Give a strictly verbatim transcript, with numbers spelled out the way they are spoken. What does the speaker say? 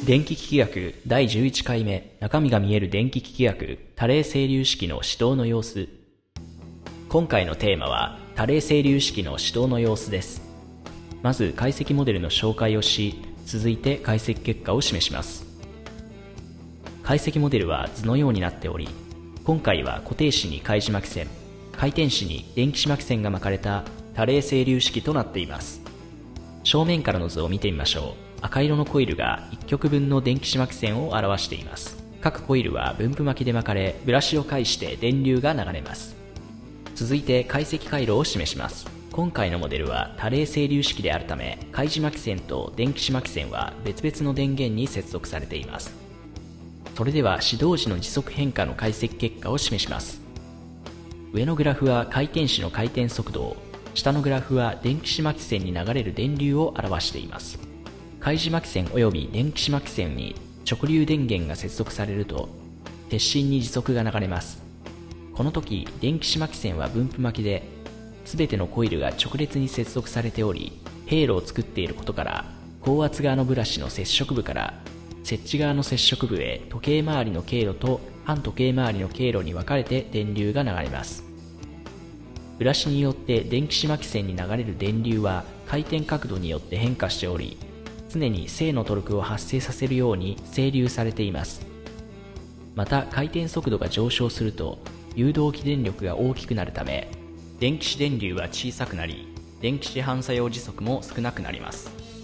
電気機器学だいじゅういちかいめ、中身が見える電気機器学多例整流式の始動の様子。今回のテーマは多例整流式の始動の様子です。まず解析モデルの紹介をし、続いて解析結果を示します。解析モデルは図のようになっており、今回は固定子に開示巻線、回転子に電気子巻線が巻かれた多例整流式となっています。正面からの図を見てみましょう。赤色のコイルがいっ局分の電気子巻線を表しています。各コイルは分布巻きで巻かれ、ブラシを介して電流が流れます。続いて解析回路を示します。今回のモデルは多例整流式であるため、開示巻線と電気子巻線は別々の電源に接続されています。それでは始動時の時速変化の解析結果を示します。上のグラフは回転子の回転速度を、下のグラフは電気子巻線に流れる電流を表しています。開示巻線及び電気子巻線に直流電源が接続されると、鉄心に時速が流れます。この時、電気子巻線は分布巻きで、すべてのコイルが直列に接続されており、閉路を作っていることから、高圧側のブラシの接触部から接地側の接触部へ時計回りの経路と反時計回りの経路に分かれて電流が流れます。ブラシによって電気子巻線に流れる電流は回転角度によって変化しており、常に正のトルクを発生させるように整流されています。また回転速度が上昇すると誘導起電力が大きくなるため、電気子電流は小さくなり、電気子反作用時速も少なくなります。